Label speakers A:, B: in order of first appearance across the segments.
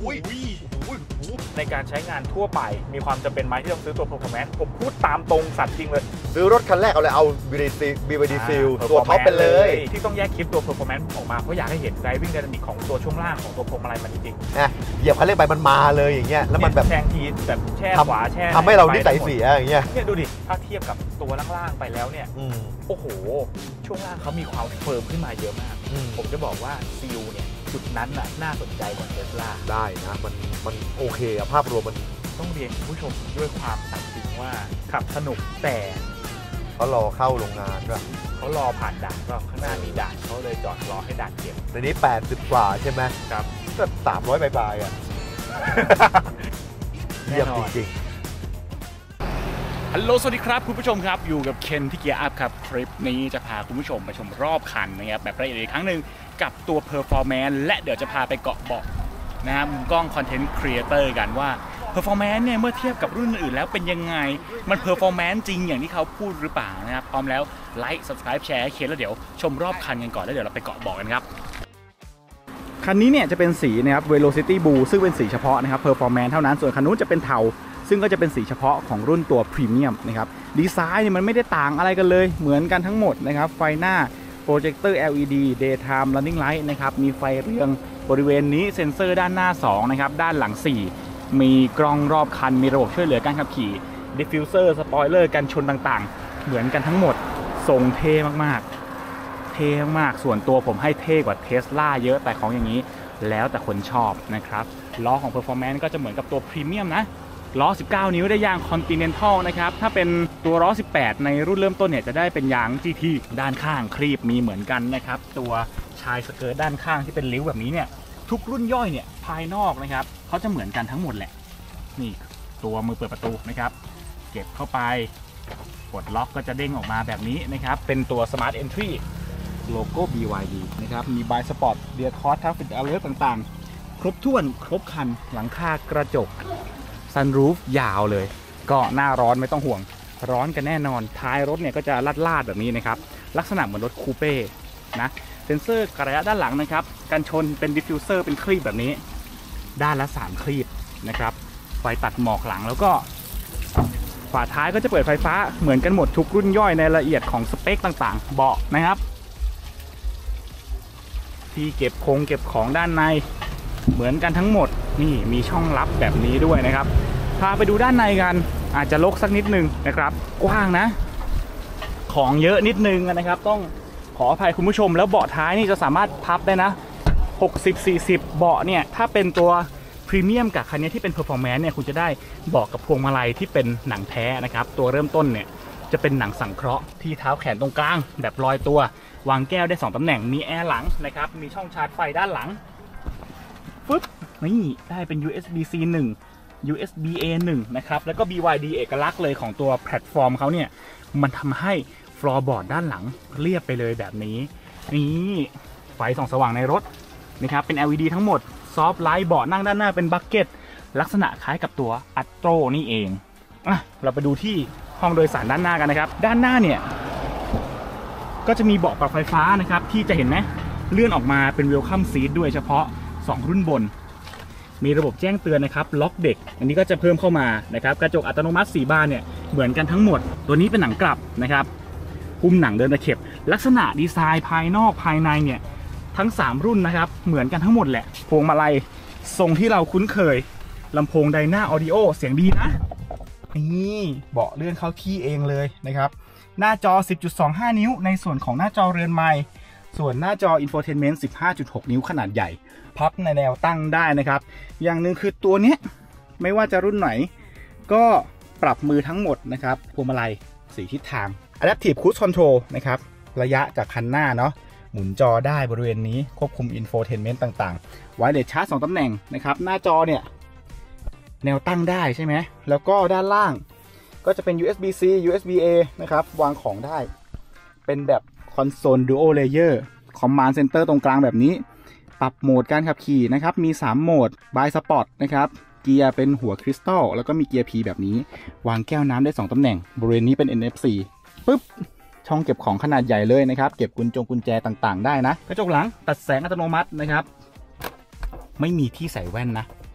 A: ในการใช้งานทั่วไปมีความจำเป็นไหมที่ต้องซื้อตัว performance ผมพูดตามตรงสัตว์จริงเลย
B: ซื้อรถคันแรกเอาเลยเอา BYD Seal ตัวท็อปไปเลย
A: ที่ต้องแยกคลิปตัว performance ออกมาเพราะอยากให้เห็น driving dynamic ของตัวช่วงล่างของตัวพวงมาลัยมันจริง
B: เหยียบคันเร่งไปมันมาเลยอย่างเงี้ยแล้วมันแบบ
A: แซงทีแบบแช่ขวาแช่
B: ทำให้เรานิสัยเสียอย่างเงี้ย
A: ดูดิถ้าเทียบกับตัวล่างๆไปแล้วเนี่ยโอ้โหช่วงล่างเขามีความเฟิร์มขึ้นมาเยอะมากผมจะบอกว่า Seal เนี่ยจุดนั้นน่าสนใจกว่า Tesla
B: ได้นะมันโอเคอะภาพรวมมัน
A: ต้องเรียนผู้ชมด้วยความตัดสินว่าขับสนุกแต่
B: เขารอเข้าโรงงานด้วย
A: เขารอผ่านด่านก็ข้างหน้ามีด่านเขาเลยจอดรอให้ด่านเก็บ
B: ในนี้80กว่าใช่ไหม
A: ครับ
B: ก็300ปลายๆอ่ะเยี่ยมจริง
A: ๆฮัลโหลสวัสดีครับคุณผู้ชมครับอยู่กับเคนที่เกียร์อัพครับทริปนี้จะพาคุณผู้ชมมาชมรอบคันนะครับแบบละเอียดอีกครั้งหนึ่งกับตัว Performance และเดี๋ยวจะพาไปเกาะเบาะนะครับมุมกล้องคอนเทนต์ครีเอเตอร์กันว่า Performance เนี่ยเมื่อเทียบกับรุ่นอื่นแล้วเป็นยังไงมัน Performance จริงอย่างที่เขาพูดหรือเปล่านะครับพร้อมแล้วไลค์ Subscribe แชร์ให้เคนแล้วเดี๋ยวชมรอบคันกันก่อนแล้วเดี๋ยวเราไปเกาะเบาะกันครับคันนี้เนี่ยจะเป็นสีนะครับ Velocity Blue ซึ่งเป็นสีเฉพาะนะครับ Performance เท่านั้นส่วนคันนู้นจะเป็นเทาซึ่งก็จะเป็นสีเฉพาะของรุ่นตัว Premium นะครับดีไซน์เนี่ยมันไม่ได้ต่างอะไรกันเลยเหมือนกันทั้งหมดนะครับไฟหน้า Projector LED Daytime Running Light นะครับมีไฟเรืองบริเวณนี้เซ็นเซอร์ด้านหน้า2นะครับด้านหลัง4มีกล้องรอบคันมีระบบช่วยเหลือการขับขี่ Diffuser Spoiler กันชนต่างๆเหมือนกันทั้งหมดทรงเท่มากๆเท่มากส่วนตัวผมให้เท่กว่า Tesla เยอะแต่ของอย่างนี้แล้วแต่คนชอบนะครับล้อของ Performance ก็จะเหมือนกับตัว Premium นะล้อ19นิ้วได้ยาง Continental นะครับถ้าเป็นตัวล้อ18ในรุ่นเริ่มต้นเนี่ยจะได้เป็นยาง GT ด้านข้างครีบมีเหมือนกันนะครับตัวชายสเกิร์ตด้านข้างที่เป็นริ้วแบบนี้เนี่ยทุกรุ่นย่อยเนี่ยภายนอกนะครับเขาจะเหมือนกันทั้งหมดแหละนี่ตัวมือเปิดประตูนะครับเก็บเข้าไปกดล็อกก็จะเด้งออกมาแบบนี้นะครับเป็นตัว Smart Entry โลโก้ BYD นะครับมี By Sport Rear Cross Traffic Alert ต่างๆครบถ้วนครบคันหลังคากระจกซันรูฟยาวเลยก็หน้าร้อนไม่ต้องห่วงร้อนกันแน่นอนท้ายรถเนี่ยก็จะลาดแบบนี้นะครับลักษณะเหมือนรถคูเป้นะเซ็นเซอร์กระยะด้านหลังนะครับกันชนเป็นดิฟฟิวเซอร์เป็นคลีบแบบนี้ด้านละ3คลีบนะครับไฟตัดหมอกหลังแล้วก็ฝาท้ายก็จะเปิดไฟฟ้าเหมือนกันหมดทุกรุ่นย่อยในรายละเอียดของสเปคต่างๆเบาะนะครับที่เก็บของด้านในเหมือนกันทั้งหมดนี่มีช่องลับแบบนี้ด้วยนะครับพาไปดูด้านในกันอาจจะรกสักนิดนึงนะครับกว้างนะของเยอะนิดนึงนะครับต้องขออภัยคุณผู้ชมแล้วเบาะท้ายนี่จะสามารถพับได้นะ60-40เบาะเนี่ยถ้าเป็นตัวพรีเมียมกับคันนี้ที่เป็น Performance เนี่ยคุณจะได้เบาะกับพวงมาลัยที่เป็นหนังแท้นะครับตัวเริ่มต้นเนี่ยจะเป็นหนังสังเคราะห์ที่เท้าแขนตรงกลางแบบลอยตัววางแก้วได้2ตำแหน่งมีแอร์หลังนะครับมีช่องชาร์จไฟด้านหลังปึ๊บนี่ได้เป็น USB-C 1 USB-A 1นะครับแล้วก็ BYD เอกลักษณ์เลยของตัวแพลตฟอร์มเขาเนี่ยมันทำให้ฟลอร์บอร์ดด้านหลังเรียบไปเลยแบบนี้นี่ไฟส่องสว่างในรถนะครับเป็น LED ทั้งหมดซอฟต์ไลท์เบาะนั่งด้านหน้าเป็นบัคเก็ตลักษณะคล้ายกับตัวอัตโตรนี่เองเราไปดูที่ห้องโดยสารด้านหน้ากันนะครับด้านหน้าเนี่ยก็จะมีเบาะปรับไฟฟ้านะครับที่จะเห็นไหมเลื่อนออกมาเป็น Welcome Seat ด้วยเฉพาะ2รุ่นบนมีระบบแจ้งเตือนนะครับล็อกเด็กอันนี้ก็จะเพิ่มเข้ามานะครับกระจกอัตโนมัติ4บานเนี่ยเหมือนกันทั้งหมดตัวนี้เป็นหนังกลับนะครับหุ้มหนังเดินตะเข็บลักษณะดีไซน์ภายนอกภายในเนี่ยทั้ง3รุ่นนะครับเหมือนกันทั้งหมดแหละพวงมาลัยทรงที่เราคุ้นเคยลำโพงไดนาออดิโอเสียงดีนะนี่เบาะเลื่อนเข้าที่เองเลยนะครับหน้าจอ 10.25 นิ้วในส่วนของหน้าจอเรือนไมค์ส่วนหน้าจอ Infotainment 15.6 นิ้วขนาดใหญ่พับในแนวตั้งได้นะครับอย่างหนึ่งคือตัวนี้ไม่ว่าจะรุ่นไหนก็ปรับมือทั้งหมดนะครับพวงมาลัย4ทิศทาง Adaptive Cruise Control นะครับระยะจากคันหน้าเนาะหมุนจอได้บริเวณนี้ควบคุม Infotainment ต่างๆ Wireless Charge 2ตำแหน่งนะครับหน้าจอเนี่ยแนวตั้งได้ใช่ไหมแล้วก็ด้านล่างก็จะเป็น USB-C USB-A นะครับวางของได้เป็นแบบ Console Dual Layer Command Center ตรงกลางแบบนี้ปรับโหมดการขับขี่นะครับมี3โหมด By Sport นะครับเกียร์เป็นหัวคริสตัลแล้วก็มีเกียร์ P แบบนี้วางแก้วน้ำได้2ตำแหน่งบริเวณนี้เป็น NFC ปึ๊บช่องเก็บของขนาดใหญ่เลยนะครับเก็บกุญแจต่างๆได้นะกระจกหลังตัดแสงอัตโนมัตินะครับไม่มีที่ใส่แว่นนะ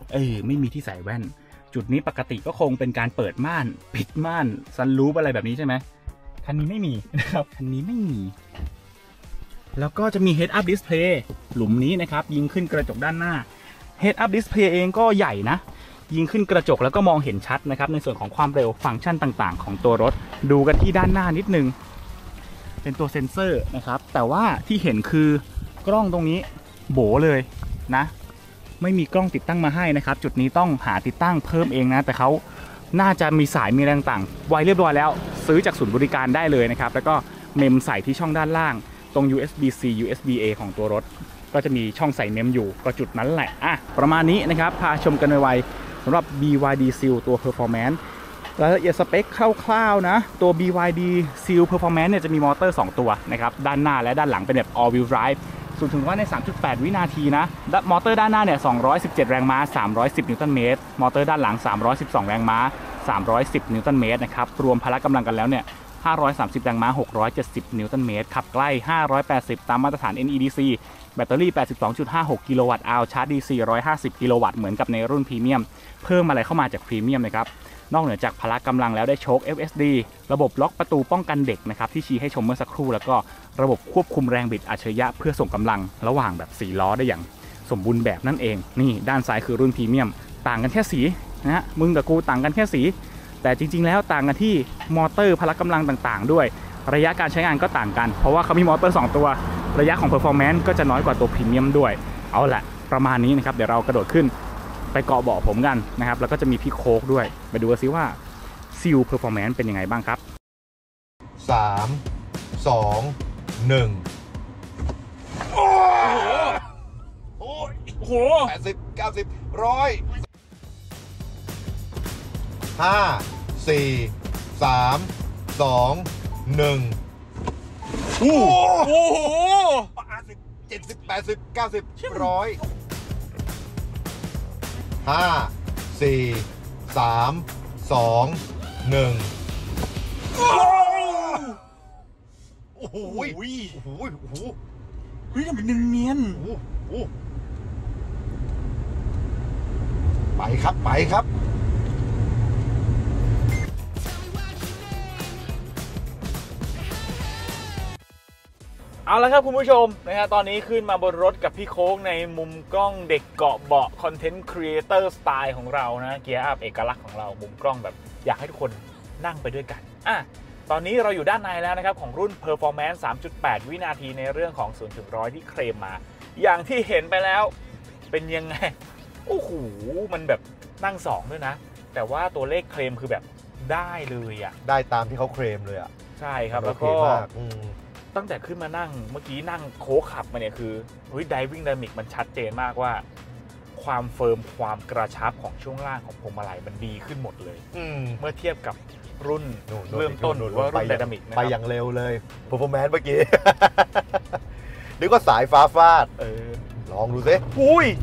A: ไม่มีที่ใส่แว่นจุดนี้ปกติก็คงเป็นการเปิดม่านปิดม่านซันรูฟอะไรแบบนี้ใช่ไหมคันนี้ไม่มีนะครับคันนี้ไม่มีแล้วก็จะมี Head Up Display หลุมนี้นะครับยิงขึ้นกระจกด้านหน้า Head Up Display เองก็ใหญ่นะยิงขึ้นกระจกแล้วก็มองเห็นชัดนะครับในส่วนของความเร็วฟังก์ชันต่างๆของตัวรถดูกันที่ด้านหน้านิดนึงเป็นตัวเซ็นเซอร์นะครับแต่ว่าที่เห็นคือกล้องตรงนี้โบเลยนะไม่มีกล้องติดตั้งมาให้นะครับจุดนี้ต้องหาติดตั้งเพิ่มเองนะแต่เขาน่าจะมีสายมีอะไรต่างๆไว้เรียบร้อยแล้วซื้อจากศูนย์บริการได้เลยนะครับแล้วก็เมมใส่ที่ช่องด้านล่างตรง USB-C USB-A ของตัวรถก็จะมีช่องใส่เมมอยู่ก็จุดนั้นแหละประมาณนี้นะครับพาชมกันไวๆสำหรับ BYD Seal ตัว Performance รายละเอียดสเปคคร่าวๆนะตัว BYD Seal Performance เนี่ยจะมีมอเตอร์2ตัวนะครับด้านหน้าและด้านหลังเป็นแบบ All Wheel Drive สูงถึงว่าใน 3.8 วินาทีนะมอเตอร์ด้านหน้าเนี่ย217 แรงม้า310 นิวตันเมตรมอเตอร์ด้านหลัง312 แรงม้า310 นิวตันเมตรนะครับรวมพละกำลังกันแล้วเนี่ย530 แรงม้า670 นิวตันเมตรขับใกล้580ตามมาตรฐาน NEDC แบตเตอรี่ 82.56 กิโลวัตต์ชาร์จ DC 150 กิโลวัตต์เหมือนกับในรุ่นพรีเมียมเพิ่มอะไรเข้ามาจากพรีเมียมนะครับนอกเหนือจากพละกำลังแล้วได้โชค FSD ระบบล็อกประตูป้องกันเด็กนะครับที่ชี้ให้ชมเมื่อสักครู่แล้วก็ระบบควบคุมแรงบิดอัจฉริยะเพื่อส่งกำลังระหว่างแบบ4ล้อได้อย่างสมบูรณ์แบบนั่นเองนี่ด้านซ้ายคือรุ่นพรีเมียมต่างกันแค่สีนะฮะมึงกับกูต่างกันแค่สีแต่จริงๆแล้วต่างกันที่มอเตอร์พละกำลังต่างๆด้วยระยะการใช้งานก็ต่างกันเพราะว่าเขามีมอเตอร์2ตัวระยะของ Performance ก็จะน้อยกว่าตัวพรีเมียมด้วยเอาละประมาณนี้นะครับเดี๋ยวเรากระโดดขึ้นไปเกาะเบาะผมกันนะครับแล้วก็จะมีพี่โค้กด้วยไปดูกันซิว่า Seal Performance เป็นยังไงบ้างครับ
B: 3 2 1โอ้โห80 90 100 5 4 3 2 1โอ้โห70 80 90 100 5 4 3 2 1โอ้โหโอ้โหโอ้โห
A: เฮ้ยมันเนียน
B: โอ้โหไปครับไปครับ
A: เอาละครับคุณผู้ชมนะฮะตอนนี้ขึ้นมาบนรถกับพี่โค้งในมุมกล้องเด็กเกาะเบาะคอนเทนต์ครีเอเตอร์สไตล์ของเรานะเกียร์อัพเอกลักษณ์ของเรามุมกล้องแบบอยากให้ทุกคนนั่งไปด้วยกันตอนนี้เราอยู่ด้านในแล้วนะครับของรุ่น Performance 3.8 วินาทีในเรื่องของ0 ถึง 100ที่เคลมมาอย่างที่เห็นไปแล้วเป็นยังไงโอ้โหมันแบบนั่ง2ด้วยนะแต่ว่าตัวเลขเคลมคือแบบได้เลย
B: ได้ตามที่เขาเคลมเลย
A: ใช่ครับแล้วก็ตั้งแต่ขึ้นมานั่งเมื่อกี้นั่งโค้กขับมาเนี่ยคือDriving Dynamic มันชัดเจนมากว่าความเฟิร์มความกระชับของช่วงล่างของพวงมาลัยมันดีขึ้นหมดเลยเมื่อเทียบกับรุ่นเริ่มต้นหรือว่ารุ่น Dynamic นะครับ
B: ไปอย่างเร็วเลย Performance เมื่อกี้นึกว่าสายฟ้าฟาดลองดูสิ
A: อุ้ย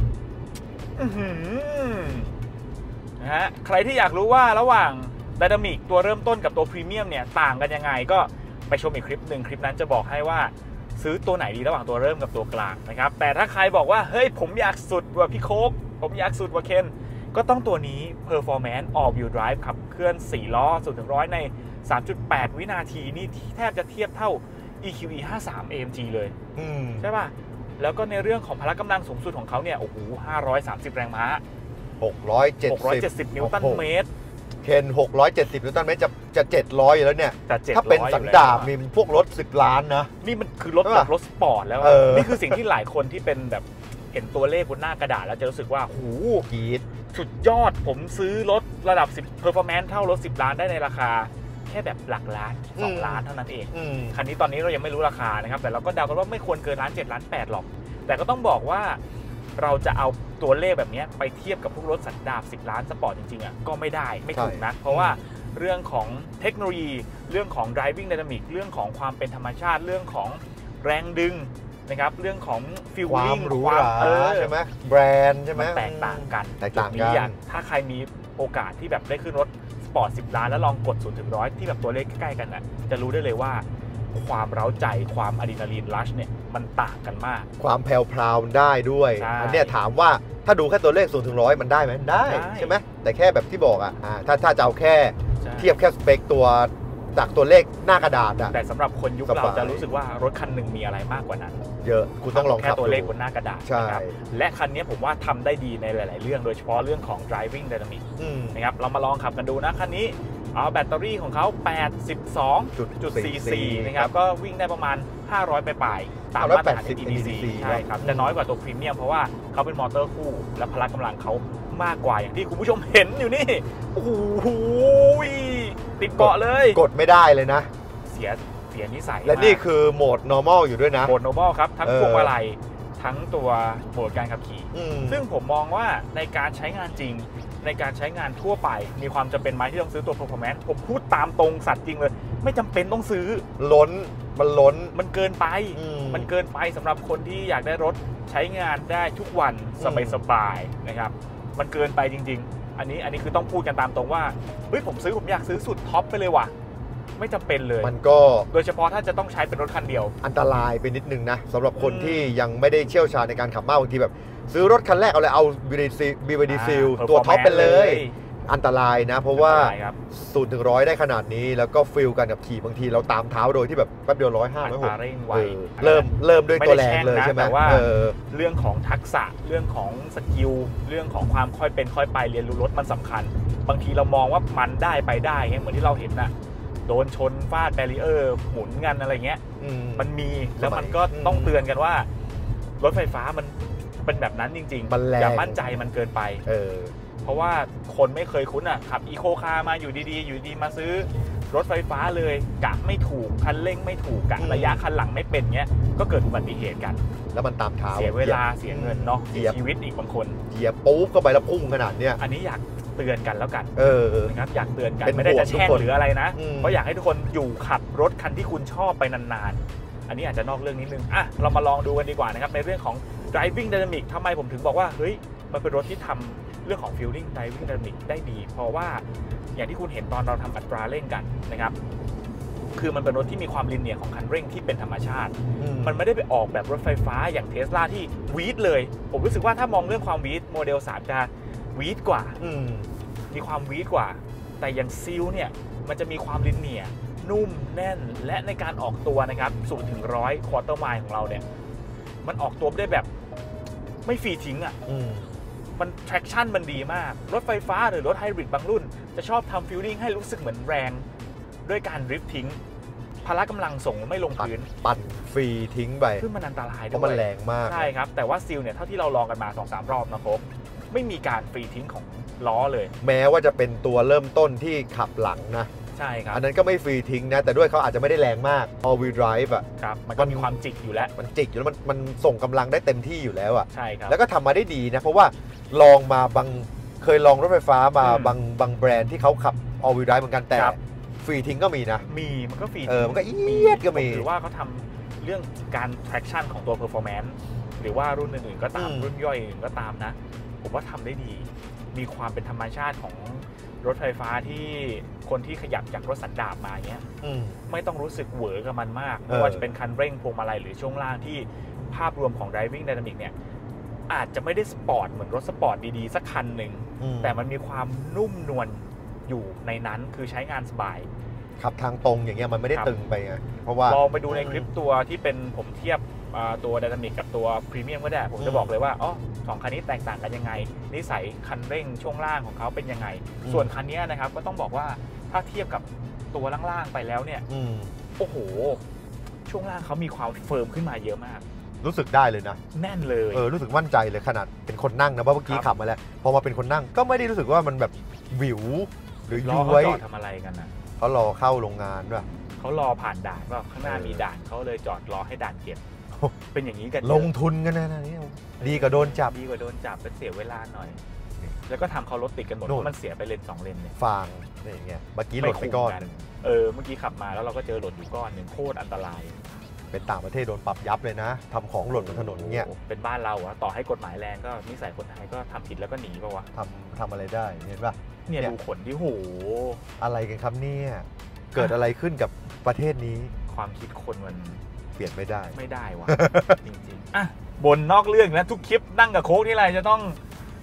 A: นะฮะใครที่อยากรู้ว่าระหว่าง Dynamic ตัวเริ่มต้นกับตัวพรีเมียมเนี่ยต่างกันยังไงก็ไปชมอีกคลิปหนึ่งคลิปนั้นจะบอกให้ว่าซื้อตัวไหนดีระหว่างตัวเริ่มกับตัวกลางนะครับแต่ถ้าใครบอกว่าเฮ้ยผมอยากสุดกว่าพี่โค้กผมอยากสุดกว่าเคนก็ต้องตัวนี้ Performance All Wheel Drive ขับเคลื่อน4ล้อ0 ถึง 100ใน 3.8 วินาทีนี่แทบจะเทียบเท่า EQE 53 AMG เลยใช่ป่ะแล้วก็ในเรื่องของพละกำลังสูงสุดของเขาเนี่ยโอ้โห530 แรงม้า670 นิวตันเมตร
B: เคน670 นิวตันเมตรจะ700อยู่แล้วเนี่ยถ้าเป็นสันดาปมีพวกรถ10 ล้านนะ
A: นี่มันคือรถแบบรถสปอร์ตแล้วนี่คือสิ่งที่หลายคนที่เป็นแบบเห็นตัวเลขบนหน้ากระดาษแล้วจะรู้สึกว่าโอ้โห
B: กีด
A: สุดยอดผมซื้อรถระดับ10 Performance เท่ารถ10 ล้านได้ในราคาแค่แบบหลักล้าน2 ล้านเท่านั้นเองคันนี้ตอนนี้เรายังไม่รู้ราคานะครับแต่เราก็เดากันว่าไม่ควรเกินล้าน7 ล้าน8หรอกแต่ก็ต้องบอกว่าเราจะเอาตัวเลขแบบนี้ไปเทียบกับพวกรถสันดาป10 ล้านสปอร์ตจริงๆก็ไม่ได้ไม่ถูกนักเพราะว่าเรื่องของเทคโนโลยีเรื่องของ driving dynamic เรื่องของความเป็นธรรมชาติเรื่องของแรงดึงนะครับเรื่องของ feeling
B: ความใช่ไหมแบรนด์ใช่ไหม
A: แตกต่างกันถ้าใครมีโอกาสที่แบบได้ขึ้นรถสปอร์ต10 ล้านแล้วลองกด0 ถึง 100ที่แบบตัวเลขใกล้ๆกันจะรู้ได้เลยว่าความเร้าใจความอะดรีนาลีนรัชเนี่ยมันต่างกันมาก
B: ความแผ่วพราวได้ด้วยอันนี้ถามว่าถ้าดูแค่ตัวเลข0 ถึง 100มันได้ไหมได้ใช่ไหมแต่แค่แบบที่บอกถ้าจะเอาแค่เทียบแค่สเปคตัวจากตัวเลขหน้ากระดาษ
A: แต่สำหรับคนยุคเราจะรู้สึกว่ารถคันหนึ่งมีอะไรมากกว่านั้น
B: เยอะคุณต้องลอง
A: แค่ตัวเลขบนหน้ากระดาษ
B: ใช่
A: นะครับและคันนี้ผมว่าทำได้ดีในหลายๆเรื่องโดยเฉพาะเรื่องของ driving dynamic นะครับเรามาลองขับกันดูนะคันนี้เอาแบตเตอรี่ของเขา 82.44 นะครับก็วิ่งได้ประมาณ500 ปลายๆตามมาตรฐาน EDC ใช่ครับจะน้อยกว่าตัวพรีเมียมเพราะว่าเขาเป็นมอเตอร์คู่และพละกำลังเขามากกว่าอย่างที่คุณผู้ชมเห็นอยู่นี่โอ้โหติดเกาะเลย
B: กดไม่ได้เลยนะ
A: เสียนิสัย
B: และนี่คือโหมด normal อยู่ด้วยนะ
A: โหมด normal ครับทั้งพวงมาลัยทั้งตัวโหมดการขับขี่ซึ่งผมมองว่าในการใช้งานจริงในการใช้งานทั่วไปมีความจำเป็นไหมที่ต้องซื้อตัว performance ผมพูดตามตรงสัตว์จริงเลยไม่จำเป็นต้องซื้อมันเกินไปมันเกินไปสำหรับคนที่อยากได้รถใช้งานได้ทุกวันสบายๆนะครับมันเกินไปจริงๆอันนี้คือต้องพูดกันตามตรงว่าเฮ้ยผมอยากซื้อสุดท็อปไปเลยว่ะไม่จำเป็นเลย
B: มันก็
A: โดยเฉพาะถ้าจะต้องใช้เป็นรถคันเดียว
B: อันตรายไปนิดนึงนะสำหรับคนที่ยังไม่ได้เชี่ยวชาญในการขับมากบางทีแบบซื้อรถคันแรกเอาเลยเอา BYD Seal ตัวท็อปไปเลยอันตรายนะเพราะว่า0 ถึง 100ได้ขนาดนี้แล้วก็ฟิลกันกับขี่บางทีเราตามเท้าโดยที่แบบแป๊บเดียว105 106เริ่มด้วยตัวแรงเลยใช่ไหม
A: แต่ว่าเรื่องของทักษะเรื่องของสกิลเรื่องของความค่อยเป็นค่อยไปเรียนรู้รถมันสำคัญบางทีเรามองว่ามันได้ไปได้เหมือนที่เราเห็นน่ะโดนชนฟาดแบรีเออร์หมุนกันอะไรเงี้ยมันมีแล้วมันก็ต้องเตือนกันว่ารถไฟฟ้ามันเป็นแบบนั้นจริงๆอย่ามั่นใจมันเกินไปเพราะว่าคนไม่เคยคุ้นขับอีโคคาร์มาอยู่ดีมาซื้อรถไฟฟ้าเลยกะไม่ถูกคันเร่งไม่ถูกกะระยะคันหลังไม่เป็นเงี้ยก็เกิดอุบัติเหตุกัน
B: แล้วมันตามเท้า
A: เสียเวลาเสียเงินเนาะชีวิตอีกบางคน
B: เหยียบปุ๊บเข้าไปแล้วพุ่งขนาดเนี้ย
A: อันนี้อยากเตือนกันแล้วกันนะครับอยากเตือนกันไม่ได้จะแช่งหรืออะไรนะเพราะอยากให้ทุกคนอยู่ขับรถคันที่คุณชอบไปนานๆอันนี้อาจจะนอกเรื่องนิดนึงเรามาลองดูกันดีกว่านะครับในเรื่องของ driving dynamic ทำไมผมถึงบอกว่าเฮ้ยมันเป็นรถที่ทำเรื่องของ feeling driving dynamic ได้ดีเพราะว่าอย่างที่คุณเห็นตอนเราทำอัตราเร่งกันนะครับคือมันเป็นรถที่มีความลิเนียร์ของคันเร่งที่เป็นธรรมชาติมันไม่ได้ไปออกแบบรถไฟฟ้าอย่าง Tesla ที่วีดเลยผมรู้สึกว่าถ้ามองเรื่องความวีดโมเดล 3 จะวีดกว่ามีความวีดกว่าแต่อย่างซิลเนี่ยมันจะมีความลิเนียร์นุ่มแน่นและในการออกตัวนะครับ0 ถึง 100 ควอเตอร์ไมล์ของเราเนี่ยมันออกตัวได้แบบไม่ฟรีทิ้งมัน traction มันดีมากรถไฟฟ้าหรือรถไฮบริดบางรุ่นจะชอบทำ feeling ให้รู้สึกเหมือนแรงด้วยการดริฟท์ทิ้งพละกำลังส่งไม่ลงพื้น
B: ปั่นฟรีทิ้งไป
A: ซึ่งมันอันตรายด้วย
B: เพราะมันแรงมาก
A: ใช่ครับแต่ว่าซิลเนี่ยเท่าที่เราลองกันมา 2-3 รอบนะครับไม่มีการฟรีทิ้งของล้อเลย
B: แม้ว่าจะเป็นตัวเริ่มต้นที่ขับหลังนะ
A: ใช่ครับ
B: อันนั้นก็ไม่ฟรีทิ้งนะแต่ด้วยเขาอาจจะไม่ได้แรงมาก all wheel drive
A: ครับมันก็มีความจิกอยู่แล้ว
B: มันจิกอยู่แล้วมันส่งกำลังได้เต็มที่อยู่แล้ว
A: ใช่ครับ
B: แล้วก็ทำมาได้ดีนะเพราะว่าลองมาเคยลองรถไฟฟ้ามาบางแบรนด์ที่เขาขับ all wheel drive เหมือนกันแต่ฟรีทิ้งก็มีนะ
A: มันก็ฟรี
B: มันก็เอียดก็มี
A: หรือว่าเขาทำเรื่องการ traction ของตัว performance หรือว่ารุ่นอื่นๆก็ตามรุ่นย่อยอื่นก็ตามนะผมว่าทำได้ดีมีความเป็นธรรมชาติของรถไฟฟ้าที่คนที่ขยับจากรถสันดาปมาเนี้ยไม่ต้องรู้สึกเหวอกับมันมากไม่ว่าจะเป็นคันเร่งพวงมาลัยหรือช่วงล่างที่ภาพรวมของ driving dynamic เนี่ยอาจจะไม่ได้สปอร์ตเหมือนรถสปอร์ตดีๆสักคันหนึ่งแต่มันมีความนุ่มนวลอยู่ในนั้นคือใช้งานสบาย
B: ขับทางตรงอย่างเงี้ยมันไม่ได้ตึงไปไงเพราะว่า
A: ลองไปดูในคลิปตัวที่เป็นผมเทียบตัวไดนามิกกับตัวพรีเมียมก็ได้ผมจะบอกเลยว่าสองคันนี้แตกต่างกันยังไงนิสัยคันเร่งช่วงล่างของเขาเป็นยังไงส่วนคันนี้นะครับก็ต้องบอกว่าถ้าเทียบกับตัวล่างๆไปแล้วเนี่ยโอ้โหช่วงล่างเขามีความเฟิร์มขึ้นมาเยอะมาก
B: รู้สึกได้เลยนะ
A: แน่นเลย
B: รู้สึกมั่นใจเลยขนาดเป็นคนนั่งนะเพราะเมื่อกี้ขับมาแล้วพอมาเป็นคนนั่งก็ไม่ได้รู้สึกว่ามันแบบวิวหรือย้วย
A: จอดทำอะไรกันนะ
B: เขารอเข้าโรงงานด้วย
A: เขารอผ่านด่านว่าข้างหน้ามีด่านเขาเลยจอดรอให้ด่านเก็บเป็นอย่างนี้กัน
B: ลงทุนกันนะนี่ดีกว่าโดนจับ
A: เป็นเสียเวลาหน่อยแล้วก็ทำเขารถติดกันหมดมันเสียไปเลน2 เลนเนี่ย
B: ฟางนี่อย่างเงี้ยเมื่อกี้หล่นไปก้อน
A: เมื่อกี้ขับมาแล้วเราก็เจอหล่นอยู่ก้อนหนึ่งโคตรอันตราย
B: เป็นต่างประเทศโดนปรับยับเลยนะทำของหล่นบนถนนเงี้ย
A: เป็นบ้านเราอะต่อให้กฎหมายแรงก็นิสัยคนไทยก็ทำผิดแล้วก็หนีป่าวะ
B: ทำอะไรได้เห็นป่ะ
A: เนี่ยดูขนที่โห
B: อะไรกันครับเนี่ยเกิดอะไรขึ้นกับประเทศนี้
A: ความคิดคนมัน
B: เปลี่ยนไม่ได้
A: วะจริงๆบนนอกเรื่องนะทุกคลิปนั่งกับโค้กนี่ไรจะต้อง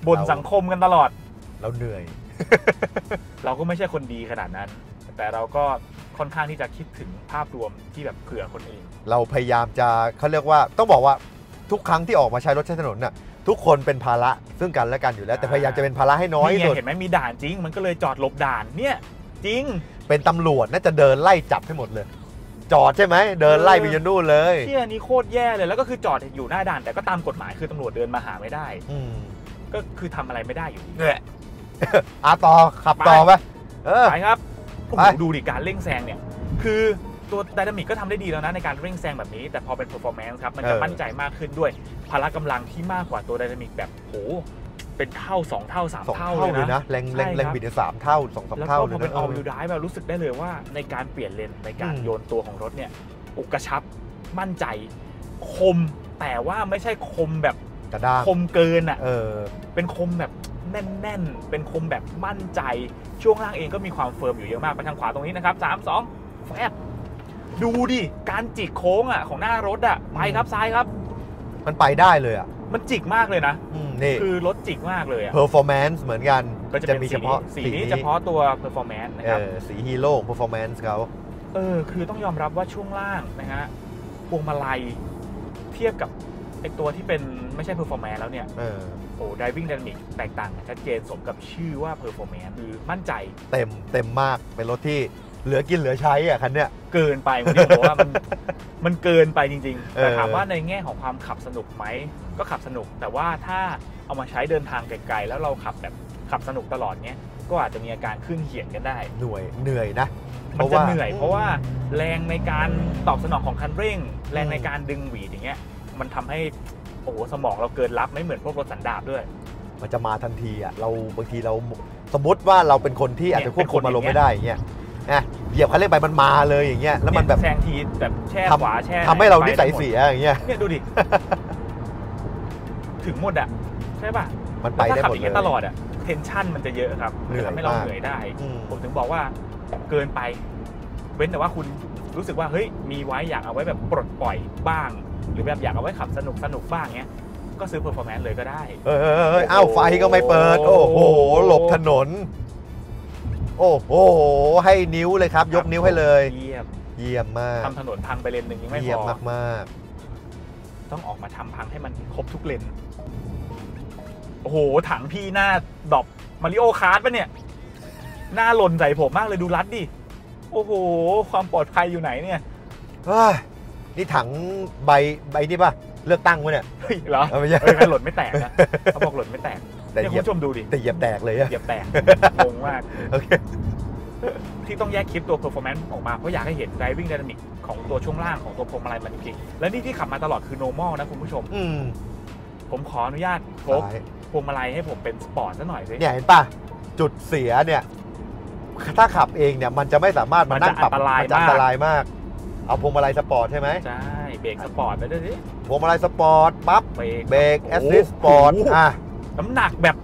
A: บ่นสังคมกันตลอด
B: เราเหนื่อย
A: เราก็ไม่ใช่คนดีขนาดนั้น แต่เราก็ค่อนข้างที่จะคิดถึงภาพรวมที่แบบเผื่อคนอื่น
B: เราพยายามจะเขาเรียกว่าต้องบอกว่าทุกครั้งที่ออกมาใช้รถใช้ถนนน่ะทุกคนเป็นภาระซึ่งกันและกันอยู่แล้วแต่พยายามจะเป็นภาระให้น้อยที่สุด
A: เห็นไหมมีด่านจริงมันก็เลยจอดหลบด่านเนี่ยจริง
B: เป็นตำรวจน่าจะเดินไล่จับให้หมดเลย จอดใช่ไหมเดินไล่ไปยันนู่นเลย
A: เที่ยนี้โคตรแย่เลยแล้วก็คือจอดอยู่หน้าด่านแต่ก็ตามกฎหมายคือตำรวจเดินมาหาไม่ได้ก็คือทำอะไรไม่ได้อยู่ดีเนี่ย
B: ต่อขับต่อไป
A: ไปครับโอ้โหดูดิการเร่งแซงเนี่ยคือตัวไดนามิกก็ทำได้ดีแล้วนะในการเร่งแซงแบบนี้แต่พอเป็น performance ครับมันจะมั่นใจมากขึ้นด้วยพละกำลังที่มากกว่าตัวไดนามิกแบบโหเป็นเท่า2เท่า3เท่าเลยนะ
B: แรงบิด3เท่า2-3 เท่าเลยนะ
A: แล้วก็พอเป็น all wheel drive แบบรู้สึกได้เลยว่าในการเปลี่ยนเลนในการโยนตัวของรถเนี่ยกระชับมั่นใจคมแต่ว่าไม่ใช่คมแบบคมเกินอ่ะเป็นคมแบบแน่นๆเป็นคมแบบมั่นใจช่วงล่างเองก็มีความเฟิร์มอยู่เยอะมากไปทางขวาตรงนี้นะครับ3 2แฟบดูดิการจิกโค้งอ่ะของหน้ารถอ่ะไปครับซ้ายครับ
B: มันไปได้เลยอ่ะ
A: มันจิกมากเลยนะ
B: นี่
A: คือรถจิกมากเลยอ่ะ
B: performance เหมือนกัน
A: ก็จะมีเฉพาะสีนี้เฉพาะตัว performance นะครับ
B: สีฮีโร่ performance เขา
A: คือต้องยอมรับว่าช่วงล่างนะฮะพวงมาลัยเทียบกับไอตัวที่เป็นไม่ใช่ performance แล้วเนี่ยdriving dynamic แตกต่างชัดเจนสมกับชื่อว่า performance คือมั่นใจ
B: เต็มมากเป็นรถที่เหลือกินเหลือใช้อ่ะคันเนี้ย
A: เกินไปผมบอกว่ามันเกินไปจริงๆแต่ถามว่าในแง่ของความขับสนุกไหมก็ขับสนุกแต่ว่าถ้าเอามาใช้เดินทางไกลๆแล้วเราขับสนุกตลอดเนี้ยก็อาจจะมีอาการขึ้นเขียนกันได้
B: เหนื่อยนะ
A: มันจะเหนื่อยเพราะว่าแรงในการตอบสนองของคันเร่งแรงในการดึงหวีดอย่างเงี้ยมันทำให้สมองเราเกินรับไม่เหมือนพวกรถสันดาปด้วย
B: มันจะมาทันทีอ่ะเราบางทีเราสมมติว่าเราเป็นคนที่อาจจะควบคุมอารมณ์ไม่ได้อย่างเงี้ยเหยียบคันเร่งไปมันมาเลยอย่างเงี้ยแล้วมันแบบ
A: แซงทีแบบแช่ขวาแช่
B: ทำให้เรานิสัยเสียอย่างเงี้ย
A: ดูดิถึงหมดอ่ะใช่ป่ะ
B: มันไปได้หมดเลย
A: ตลอดอ่ะเทนชั่นมันจะเยอะครับทำให้เราเหนื่อยได้ผมถึงบอกว่าเกินไปเว้นแต่ว่าคุณรู้สึกว่าเฮ้ยมีไว้อยากเอาไว้แบบปลดปล่อยบ้างหรือแบบอยากเอาไว้ขับสนุกบ้างเงี้ยก็ซื้อ performance เลยก็ได้
B: ไฟก็ไม่เปิดโอ้โหหลบถนนโอ้โหให้นิ้วเลยครับยกนิ้วให้เลยเยี่ยมมาก
A: ทำถนนพังไปเลนหนึ่งยังไม่พอ
B: เยี่ยมมาก
A: ต้องออกมาทำพังให้มันครบทุกเลนโอ้โหถังพี่หน้าดอบมาริโอคาร์ทปะเนี่ยหน้าหล่นใส่ผมมากเลยดูรัดดิโอ้โหความปลอดภัยอยู่ไหนเนี่ย
B: นี่ถังใบนี่ป่ะเลือกตั้งวะเนี่ย
A: เหรอไม่ใช่หล่นไม่แตกนะเขาบอกหล่นไม่แตกแต่คุณผู้ชมดูดิ
B: แต่เหยียบแตกเลยอะ
A: เหยียบแตกงงมากที่ต้องแยกคลิปตัว performance ออกมาเพราะอยากให้เห็น driving dynamic ของตัวช่วงล่างของตัวพวงมาลัยมันจริงๆและนี่ที่ขับมาตลอดคือ normal นะคุณผู้ชมผมขออนุญาตโฟกพวงมาลัยให้ผมเป็นสปอร์ตซะหน่อยสิ
B: เนี่ยเห็นป่ะจุดเสียเนี่ยถ้าขับเองเนี่ยมันจะไม่สามารถมานั่งปรับมันจะอันตรายมากเอาพวงมาลัยสปอร์ตใช่ไหม
A: ใช่เบรกสปอร์ตไปด้วยสิ
B: พวงมาลัยสปอร์ตปั๊บเบรกแอสซิสต์สปอร์ต
A: น้ำหนักแบบ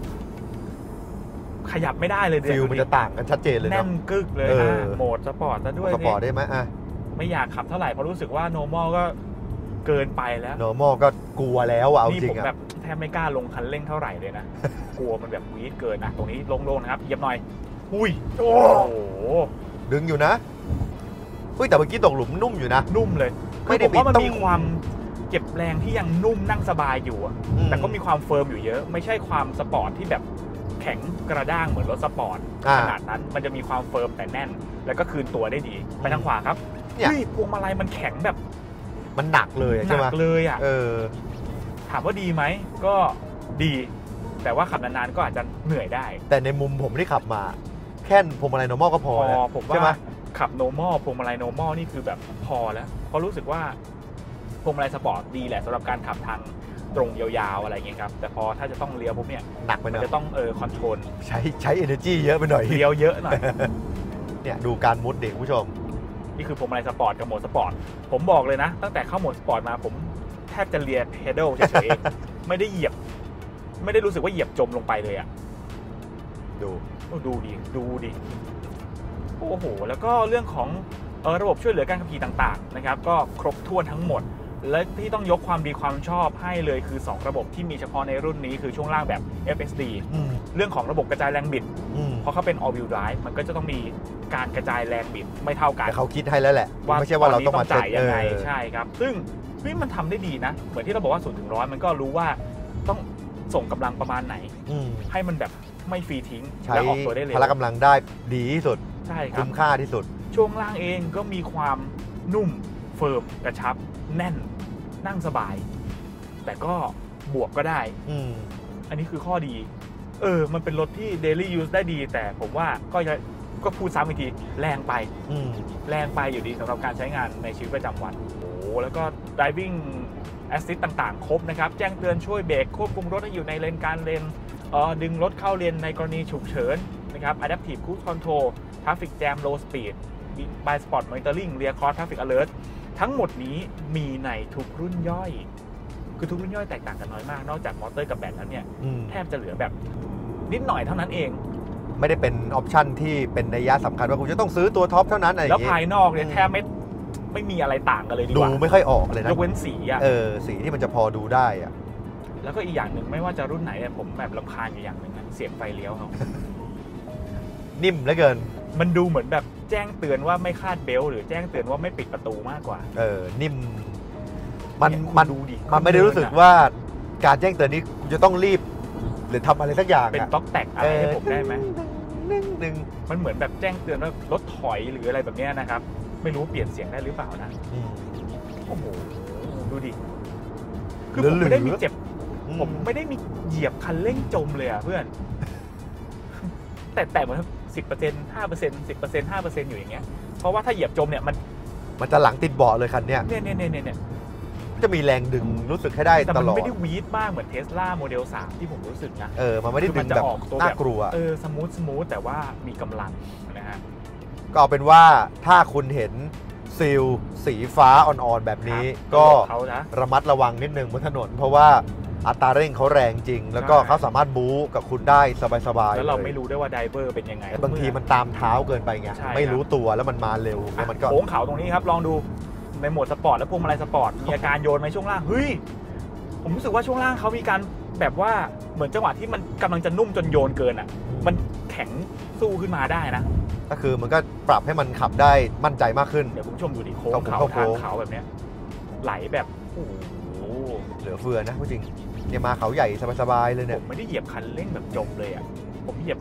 A: ขยับไม่ได้เลย
B: ฟิลมันจะต่างกันชัดเจนเลย
A: แน่นกึกเลยโหมดสปอร์ตซะด้วย
B: สปอร์ตได้ไหม
A: ไม่อยากขับเท่าไหร่เพราะรู้สึกว่า normal ก็เกินไปแล้ว
B: normal ก็กลัวแล้วเอาจริง
A: นี่ผมแบบแทบไม่กล้าลงคันเร่งเท่าไหร่เลยนะกลัวมันแบบวีดเกินนะตรงนี้โล่งๆนะครับเหยียบหน่อยอุ้ยโอ้โห
B: ดึงอยู่นะแต่เมื่อกี้ตกหลุมนุ่มอยู่นะ
A: นุ่มเลยไม่ได้ว่ามันมีความเก็บแรงที่ยังนุ่มนั่งสบายอยู่แต่ก็มีความเฟิร์มอยู่เยอะไม่ใช่ความสปอร์ตที่แบบแข็งกระด้างเหมือนรถสปอร์ตขนาดนั้นมันจะมีความเฟิร์มแต่แน่นแล้วก็คืนตัวได้ดีไปทางขวาครับพวงมาลัยมันแข็งแบบ
B: มันหนักเลยใช่ไหม
A: หนักเลยอ่ะถามว่าดีไหมก็ดีแต่ว่าขับนานๆก็อาจจะเหนื่อยได้
B: แต่ในมุมผมที่ขับมาแค่พวงมาลัย normal ก็พอ
A: ผมว่าขับ normal พวงมาลัย normal นี่คือแบบพอแล้วเพราะรู้สึกว่าพวงมาลัยสปอร์ตดีแหละสำหรับการขับทางตรงยาวๆอะไรเงี้ยครับแต่พอถ้าจะต้องเลี้ยวปุ๊บเนี่ย
B: หนักไปหน่อย
A: จะต้องคอนโทรล
B: ใช้ energy เยอะไปหน่อย
A: เลี้ยวเยอะหน่อย
B: เนี่ยดูการมุดเด็กผู้ชม
A: นี่คือพวงมาลัยสปอร์ตกับโหมดสปอร์ตผมบอกเลยนะตั้งแต่เข้าโหมดสปอร์ตมาผมแทบจะเลียเพดลเฉยๆไม่ได้เหยียบไม่ได้รู้สึกว่าเหยียบจมลงไปเลยอ่ะดูดิโอ้โหแล้วก็เรื่องของระบบช่วยเหลือการขับขี่ต่างๆนะครับก็ครบถ้วนทั้งหมดและที่ต้องยกความดีความชอบให้เลยคือ2ระบบที่มีเฉพาะในรุ่นนี้คือช่วงล่างแบบ FSD เรื่องของระบบกระจายแรงบิดเพราะเขาเป็น all wheel drive มันก็จะต้องมีการกระจายแรงบิดไม่เท่ากัน
B: แต่เขาคิดให้แล้วแหละไม่ใช่ว่าเราต้องมา
A: จ่ายยังไงใช่ครับซึ่งมันทำได้ดีนะเหมือนที่เราบอกว่า0 ถึง 100มันก็รู้ว่าต้องส่งกำลังประมาณไหนให้มันแบบไม่ฟรีทิ้งและออกตัวได้เร็ว
B: พละกำลังได้ดีที่สุด
A: ใช่ครับ
B: คุ้มค่าที่สุด
A: ช่วงล่างเองก็มีความนุ่มเฟิร์มกระชับแน่นนั่งสบายแต่ก็บวกก็ได้อันนี้คือข้อดีมันเป็นรถที่ daily use ได้ดีแต่ผมว่าก็พูดซ้ำอีกทีแรงไปแรงไปอยู่ดีสำหรับการใช้งานในชีวิตประจำวันแล้วก็ driving assist ต่างๆครบนะครับแจ้งเตือนช่วยเบรกควบคุมรถให้อยู่ในเลนการเลนดึงรถเข้าเลนในกรณีฉุกเฉินนะครับ adaptive cruise control traffic jam low speed by spot monitoring rear cross traffic alert ทั้งหมดนี้มีในทุกรุ่นย่อยคือทุกรุ่นย่อยแตกต่างกันน้อยมากนอกจากมอเตอร์กับแบตแล้วเนี่ยแทบจะเหลือแบบนิดหน่อยเท่านั้นเอง
B: ไม่ได้เป็นออปชั่นที่เป็นนัยสำคัญว่าคุณจะต้องซื้อตัวท็อปเท่านั้นอะไรอย่าง
A: นี้แล้วภายนอกเนี่ยแทบไม่มีอะไรต่างกันเลยดีกว่า
B: ดูไม่ค่อยออกเลยนะ
A: ยกเว้นสี
B: สีที่มันจะพอดูได้อะ
A: แล้วก็อีกอย่างหนึ่งไม่ว่าจะรุ่นไหนผมแบบรำคาญอย่างหนึ่งเสียงไฟเลี้ยวเขา
B: นิ่มเหลือเกิน
A: มันดูเหมือนแบบแจ้งเตือนว่าไม่คาดเบลต์หรือแจ้งเตือนว่าไม่ปิดประตูมากกว่า
B: นิ่มมันดูดิมันไม่ได้รู้สึกว่าการแจ้งเตือนนี้คุณจะต้องรีบหรือทำอะไรสักอย่าง
A: เป็นต๊อกแตกอะไรให้ผมได้ไหม
B: นึง
A: มันเหมือนแบบแจ้งเตือนว่ารถถอยหรืออะไรแบบนี้นะครับไม่รู้เปลี่ยนเสียงได้หรือเปล่านะโอ้โหดูดิคือผมไม่ได้มีเจ็บผมไม่ได้มีเหยียบคันเร่งจมเลยอ่ะเพื่อนแต่เหมือน10% 5% 10% 5% อยู่อย่างเงี้ยเพราะว่าถ้าเหยียบจมเนี่ย
B: มันจะหลังติดเบาะเลยคันเนี้ย
A: เนี่ย
B: จะมีแรงดึงรู้สึกให้ได้ตลอด
A: แต่มันไม่ได้วีดมากเหมือน Tesla Model 3 ที่ผมรู้สึกนะ
B: มันไม่ได้ดึงแบบน่ากลัว
A: สมูทแต่ว่ามีกำลังนะฮะ
B: ก็เอาเป็นว่าถ้าคุณเห็นซีลสีฟ้าอ่อนๆแบบนี้ก็ระมัดระวังนิดนึงบนถนนเพราะว่าอัตราเร่งเขาแรงจริงแล้วก็เขาสามารถบู๊กับคุณได้สบายๆ
A: แล้วเราไม่รู้ได้ว่าไดเวอร์เป็นยังไง
B: บางทีมันตามเท้าเกินไปไงไม่รู้ตัวแล้วมันมาเร็วมันก็
A: โค้งเขาตรงนี้ครับลองดูในโหมดสปอร์ตและพวงมาลัยสปอร์ตมีอาการโยนในช่วงล่างเฮ้ยผมรู้สึกว่าช่วงล่างเขามีการแบบว่าเหมือนจังหวะที่มันกำลังจะนุ่มจนโยนเกินอ่ะมันแข็งสู้ขึ้นมาได้นะ
B: ก็คือมันก็ปรับให้มันขับได้มั่นใจมากขึ้น
A: เดี๋ยวคุณผู้ชมดูดิโค้งเขาทางเขาแบบเนี้ยไหลแบบโอ้โห
B: เหลือเฟือนะจริงเนี่ยมาเขาใหญ่สบายๆเลยเนี่ย
A: ผมไม่ได้เหยียบคันเร่งแบบจมเลยอ่ะผมเหยียบ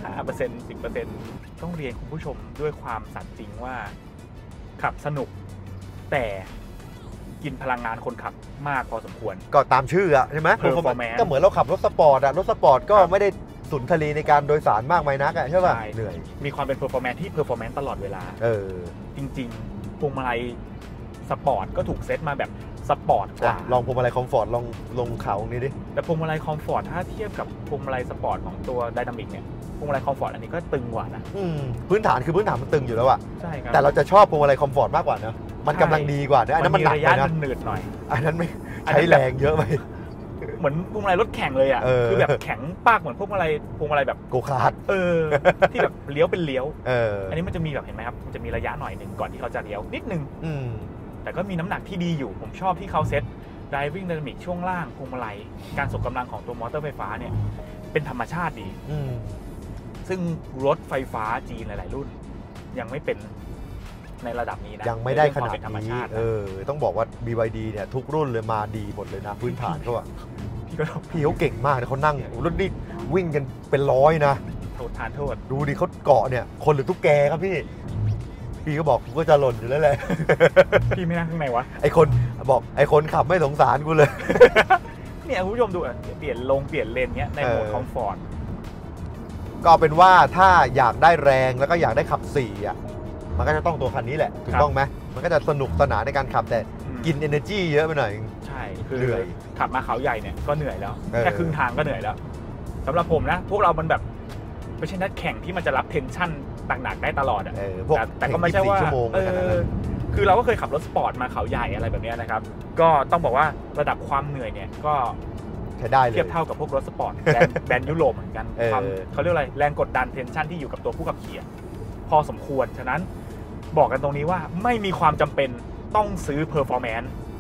A: 5% 10% ต้องเรียนคุณผู้ชมด้วยความสัตย์จริงว่าขับสนุกแต่กินพลังงานคนขับมากพอสมควร
B: ก็ตามชื่ออะใช่ไหมก็เหมือนเราขับรถสปอร์ตอะรถสปอร์ตก็ไม่ได้สุนทรีในการโดยสารมากมายนักอะใช่ป่ะเหนื่อย
A: มีความเป็นเพอร์ฟอร์แมนซ์ที่เพอร์ฟอร์แมนซ์ตลอดเวลาจริงๆพวงมาลัยสปอร์ตก็ถูกเซตมาแบบสปอร์ตกว่า
B: ลองพวงมาลัยคอมฟอร์ตลงเขานี้ดิ
A: แต่พวงมาลัยคอมฟอร์ตถ้าเทียบกับพวงมาลัยสปอร์ตของตัวไดนามิกเนี่ยพวงมาลัยคอมฟอร์ตอันนี้ก็ตึงกว่านะ
B: พื้นฐานมันตึงอยู่แล้วอะ
A: ใช่ครับ
B: แต่เราจะชอบพวงมาลัยคอมฟอร์ตมากกว่านะมันกำลังดีกว่านะอันนั้นมันหนัก
A: ไปนะหนืดหน่อย
B: อันนั้นไม่ใช้แรงเยอะไป
A: เหมือนพวงมาลัยรถแข่งเลยอ่ะคือแบบแข็งปากเหมือนพวงมาลัยแบบ
B: โกคาร์ท
A: ที่แบบเลี้ยวเป็นเลี้ยวอันนี้มันจะมีแบบเห็นไหมครับมันจะมีระยะหน่อยหนึ่งก่อนที่เขาจะเลี้ยวนิดนึงแต่ก็มีน้ำหนักที่ดีอยู่ผมชอบที่เขาเซ็ต driving dynamic ช่วงล่างพวงมาลัยการส่งกำลังของตัวมอเตอร์ไฟฟ้าเนี่ยเป็นธรรมชาติดีซึ่งรถไฟฟ้าจีนหลายๆรุ่นยังไม่เป็นในระดับนี้นะ
B: ยังไม่ได้ขนาดนี้ต้องบอกว่า BYD เนี่ยทุกรุ่นเลยมาดีหมดเลยนะพื้นฐานเขาอะพี่เขาเก่งมากนะเขานั่งรถนี่วิ่งกันเป็นร้อยนะ
A: ทานโทษ
B: ดูดิเขาเกาะเนี่ยคนหรือตุ๊กแกครับพี่ก็บอกกูก็จะหล่นอยู่แล้วแหละ
A: พี่ไม่นั่งข้างในวะ
B: ไอคนขับไม่สงสารกูเลย
A: เนี่ยคุณผู้ชมดูเปลี่ยนเลนเนี้ยในโหมดคอมฟอร์ต
B: ก็เป็นว่าถ้าอยากได้แรงแล้วก็อยากได้ขับ4อ่ะมันก็จะต้องตัวคันนี้แหละถูกต้องไหมมันก็จะสนุกสนานในการขับแต่กิน energy เยอะไปหน่อย
A: ใช่คือเหนื่อยขับมาเขาใหญ่เนี่ยก็เหนื่อยแล้วแค่ครึ่งทางก็เหนื่อยแล้วสำหรับผมนะพวกเรามันแบบไม่ใช่นักแข่งที่มันจะรับเทนชั่นหนักๆได้ตลอดแต่ก็ไม่ใช่ว่าคือเราก็เคยขับรถสปอร์ตมาเขาใหญ่อะไรแบบนี้นะครับก็ต้องบอกว่าระดับความเหนื่อยเนี่ยก็
B: ใช้ได้เลย
A: เทียบเท่ากับพวกรถสปอร์ตแบรนด์ยุโรปเหมือนกันเขาเรียกอะไรแรงกดดันเทนชั่นที่อยู่กับตัวผู้ขับขี่พอสมควรฉะนั้นบอกกันตรงนี้ว่าไม่มีความจำเป็นต้องซื้อเพอร์ฟอร์แมนซ์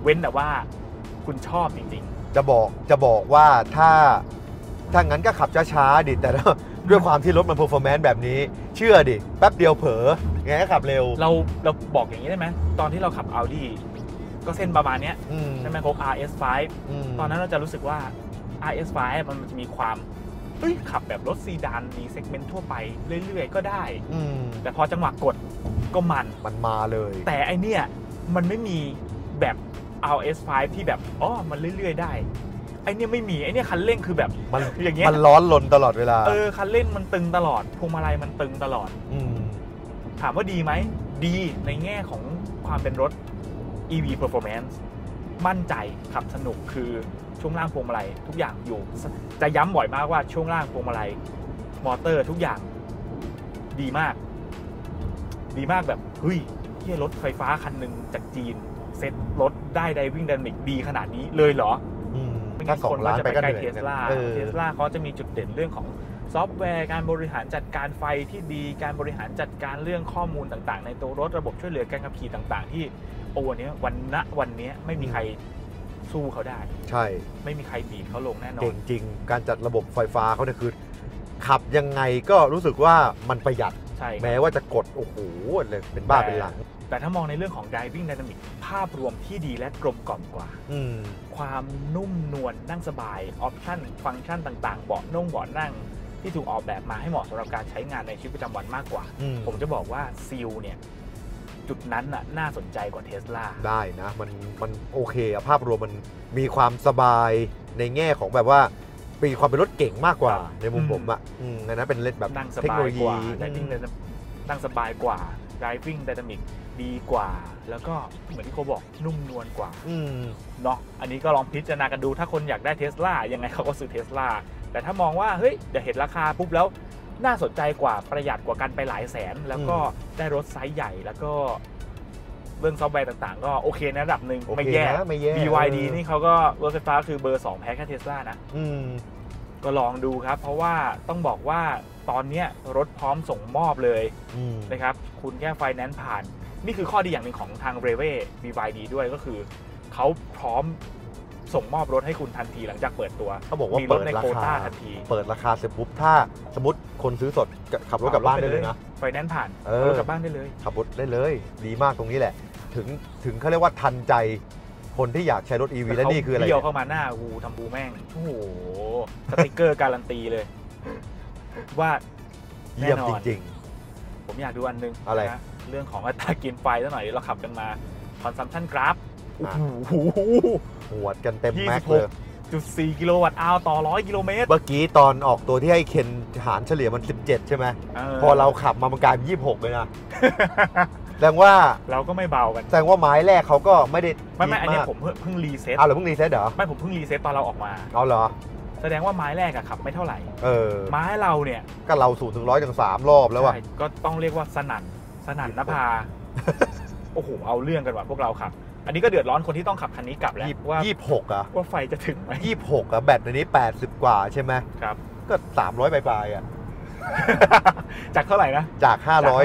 A: เว้นแต่ว่าคุณชอบจริง
B: ๆจะบอกว่าถ้างั้นก็ขับช้าๆดิแต่ด้วยความที่รถมัน performance แบบนี้เชื่อดิแป๊บเดียวเผลอไงก็ขับเร็ว
A: เราบอกอย่างนี้ได้ไหมตอนที่เราขับ Audi ก็เส้นประมาณนี้ใช่ไหมพวก RS5 ตอนนั้นเราจะรู้สึกว่า RS5 มันจะมีความขับแบบรถซีดานมีเซกเมนต์ทั่วไปเรื่อยๆก็ได้แต่พอจังหวะกดก็มัน
B: มาเลย
A: แต่ไอเนี้ยมันไม่มีแบบ RS5 ที่แบบมันเรื่อยๆได้ไอเนี้ยไม่มีไอเนี้ยคันเร่งคือแบบ
B: มัน
A: อย่างเงี้ย
B: มันร้อนรนตลอดเวลา
A: คันเร่งมันตึงตลอดพวงมาลัยมันตึงตลอดถามว่าดีไหมดีในแง่ของความเป็นรถ EV performance มั่นใจขับสนุกคือช่วงล่างพวงมาลัยทุกอย่างอยู่จะย้ำบ่อยมากว่าช่วงล่างพวงมาลัยมอเตอร์ทุกอย่างดีมากแบบเฮ้ยที่รถไฟฟ้าคันหนึ่งจากจีนเซ็ตรถได้ไดวิ่งไดนามิกดีขนาดนี้เลยเหรอ
B: ถ้า2 ล้านไปก็เหนื่อย
A: เทสลาเขาจะมีจุดเด่นเรื่องของซอฟต์แวร์การบริหารจัดการไฟที่ดีการบริหารจัดการเรื่องข้อมูลต่างๆในตัวรถระบบช่วยเหลือการขับขี่ต่างๆที่วันนี้ไม่มีใครสู้เขาได้
B: ใช่
A: ไม่มีใครบีบเขาลงแน่นอน
B: เก่งจริงการจัดระบบไฟฟ้าเขาเนี่ยคือขับยังไงก็รู้สึกว่ามันประหยัดแม้ว่าจะกดโอ้โหเลยเป็นบ้าเป็นหลัง
A: แต่ถ้ามองในเรื่องของ driving dynamic ภาพรวมที่ดีและกลมกล่อมกว่าความนุ่มนวลนั่งสบายออปชั่นฟังก์ชันต่างๆเบาะนั่งที่ถูกออกแบบมาให้เหมาะสำหรับการใช้งานในชีวิตประจำวันมากกว่าผมจะบอกว่าซีลเนี่ยจุดนั้นน่าสนใจกว่าเทสลา
B: ได้นะมันโอเคอะภาพรวมมันมีความสบายในแง่ของแบบว่ามีความเป็นรถเก่งมากกว่าในมุมผมอ่ะนั้นเป็นเล่นแบบเทคโนโลยี
A: นั่งสบายกว่า driving dynamic ดีกว่าแล้วก็เหมือนที่เขาบอกนุ่มนวลกว่าเนาะอันนี้ก็ลองพิจารณากันดูถ้าคนอยากได้เทสลายังไงเขาก็ซื้อเทสลาแต่ถ้ามองว่าเฮ้ยเดี๋ยวเห็นราคาปุ๊บแล้วน่าสนใจกว่าประหยัดกว่ากันไปหลายแสนแล้วก็ได้รถไซส์ใหญ่แล้วก็เรื่องซอฟต์แวร์ต่างๆก็โอเคในระดับหนึ่งไม่แย่ BYD นี่เขาก็รถไฟฟ้าคือเบอร์2แพ้แค่เทสลานะก็ลองดูครับเพราะว่าต้องบอกว่าตอนนี้รถพร้อมส่งมอบเลยนะครับคุณแค่ไฟแนนซ์ผ่านนี่คือข้อดีอย่างหนึ่งของทาง Reve BYD ด้วยก็คือเขาพร้อมส่งมอบรถให้คุณทันทีหลังจากเปิดตัว
B: เขาบอกว่าเปิดราคาทันทีเปิดราคาเสร็จปุ๊บถ้าสมมติคนซื้อสดขับรถกลับบ้านได้เลยนะ
A: ไฟแนนซ์ผ่านรถกลับบ้านได้เลย
B: ขับรถได้เลยดีมากตรงนี้แหละถึงเขาเรียกว่าทันใจคนที่อยากใช้รถ EV และนี่คืออะไร
A: เดี่ยวเข้ามาหน้าทำบูแม่งโอ้โหสติ๊กเกอร์การันตีเลยว่า
B: เยี่ยมจริง
A: ๆผมอยากดูอันนึง
B: อะไร
A: เรื่องของอัตรากินไฟซะหน่อยเราขับกันมา consumption graph โอ้โห
B: หวดกันเต็มแม็กเลย
A: 26.4 กิโลวัตต์อาวต่อ100 กิโลเมตร
B: เมื่อกี้ตอนออกตัวที่ให้เคนหารเฉลี่ยมัน17ใช่ไหมพอเราขับมามันกลายเป็น26เลยนะแสดงว่า
A: เราก็ไม่เบากัน
B: แสดงว่าไม้แรกเขาก็ไม่ได้
A: ไม่อันนี้ผมเพิ่งรีเซ็ต
B: เหรอเพิ่งรีเซ็ตเหรอ
A: ไม่ผมเพิ่งรีเซ็ตตอนเราออกมา
B: เหรอ
A: แสดงว่าไม้แรกอะขับไม่เท่าไหร่ไม้เราเนี่ย
B: ก็เรา0 ถึง 100 ถึง 3 รอบแล้วว่ะ
A: ก็ต้องเรียกว่าสนั่นนภาโอ้โหเอาเรื่องกันว่ะพวกเราขับอันนี้ก็เดือดร้อนคนที่ต้องขับคันนี้กลับแล้ว
B: ว่า26อะ
A: ว่าไฟจะถึงไหม
B: 26อะแบตในนี้80กว่าใช่ไหม
A: ครับ
B: ก็300ปลายๆอะ
A: จากเท่าไหร่นะ
B: จาก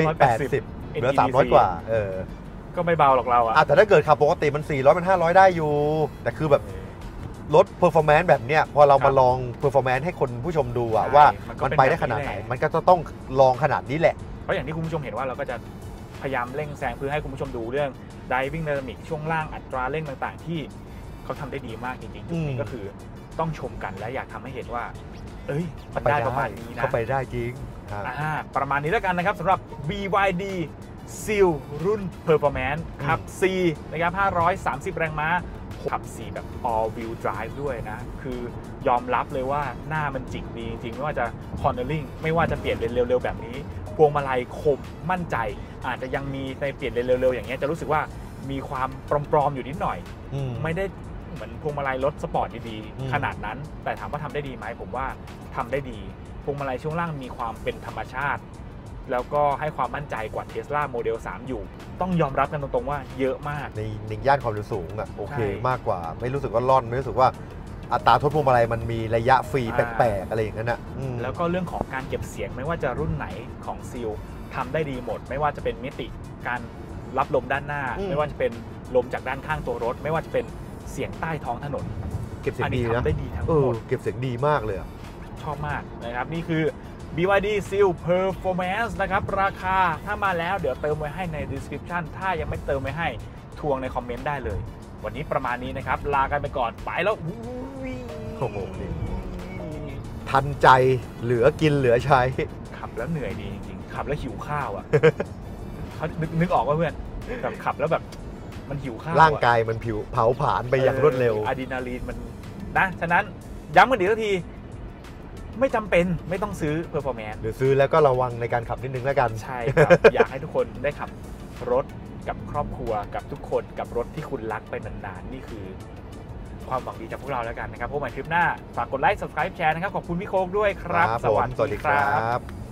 B: 580เหลือ300กว่า
A: ก็ไม่เบาหรอกเราอะ
B: แต่ถ้าเกิดขับปกติมัน400มัน500ได้อยู่แต่คือแบบรถ performance แบบเนี้ยพอเรามาลอง performance ให้คนผู้ชมดูอะว่ามันไปได้ขนาดไหนมันก็จะต้องลองขนาดนี้แหละ
A: เพราะอย่างที่คุณผู้ชมเห็นว่าเราก็จะพยายามเร่งแซงเพื่อให้คุณผู้ชมดูเรื่อง driving dynamic ช่วงล่างอัตราเร่งต่างๆที่เขาทำได้ดีมากจริงๆจุดนี้ก็คือต้องชมกันและอยากทำให้เห็นว่ามันได้ประมาณนี้นะ
B: เขาไปได้จริง
A: ประมาณนี้แล้วกันนะครับสำหรับ BYD Seal รุ่น Performance ขับ C นะครับ530 แรงม้าขับ C แบบ all wheel drive ด้วยนะคือยอมรับเลยว่าหน้ามันจิกดีจริงๆไม่ว่าจะ cornering ไม่ว่าจะเปลี่ยนเลนเร็วๆแบบนี้พวงมาลัยคมมั่นใจอาจจะยังมีในเปลี่ยนเลนเร็วๆอย่างเงี้ยจะรู้สึกว่ามีความปลอมๆอยู่นิดหน่อยไม่ได้เหมือนพวงมาลัยรถสปอร์ตดีๆขนาดนั้นแต่ถามว่าทำได้ดีไหมผมว่าทำได้ดีพวงมาลัยช่วงล่างมีความเป็นธรรมชาติแล้วก็ให้ความมั่นใจกว่า Tesla Model 3 อยู่ต้องยอมรับกันตรงๆว่าเยอะมาก
B: ในย่านความเร็วสูงอ่ะโอเคมากกว่าไม่รู้สึกว่าล่อนไม่รู้สึกว่าอัตราทดพวงมาลัยมันมีระยะฟรีแปลกๆอะไรอย่างนั้นอ่ะ
A: แล้วก็เรื่องของการเก็บเสียงไม่ว่าจะรุ่นไหนของซีลทำได้ดีหมดไม่ว่าจะเป็นมิติการรับลมด้านหน้าไม่ว่าจะเป็นลมจากด้านข้างตัวรถไม่ว่าจะเป็นเสียงใต้ท้องถนน
B: เก็บเสีย
A: อั
B: ง
A: นนี้
B: ดีนะ
A: ทำได้ดีทั้ง
B: เอ
A: ห
B: อ
A: มด
B: เก็บเสียงดีมากเลยอะ
A: ชอบมากนะครับนี่คือ BYD Seal Performance นะครับราคาถ้ามาแล้วเดี๋ยวเติมไว้ให้ใน description ถ้ายังไม่เติมไว้ให้ทวงในคอมเมนต์ได้เลย วันนี้ประมาณนี้นะครับลากันไปก่อนไปแล้ว
B: โอ้โหนี่ทันใจเหลือกินเหลือใช้
A: ขับแล้วเหนื่อยดีจริงๆขับแล้วหิวข้าวอ่ะ เขานึกออกว่าเพื่อนแบบขับแล้วแบบมันหิวข้าว
B: ร่างกายมันเผาผลาญไปอย่างรวดเร็ว
A: อะดรีนาลีนมันนะฉะนั้นย้ำกันอีกทีไม่จำเป็นไม่ต้องซื้อ Performance
B: หรือซื้อแล้วก็ระวังในการขับนิดนึงแล้วกัน
A: ใช่ครับ อยากให้ทุกคนได้ขับรถกับครอบครัวกับทุกคนกับรถที่คุณรักไปนานๆนี่คือความหวังดีจากพวกเราแล้วกันนะครับพบกันใหม่คลิปหน้าฝากกดไลค์ subscribe แชร์นะครับขอบคุณพี่โค้กด้วยครับ
B: ผมสวัสดีครับ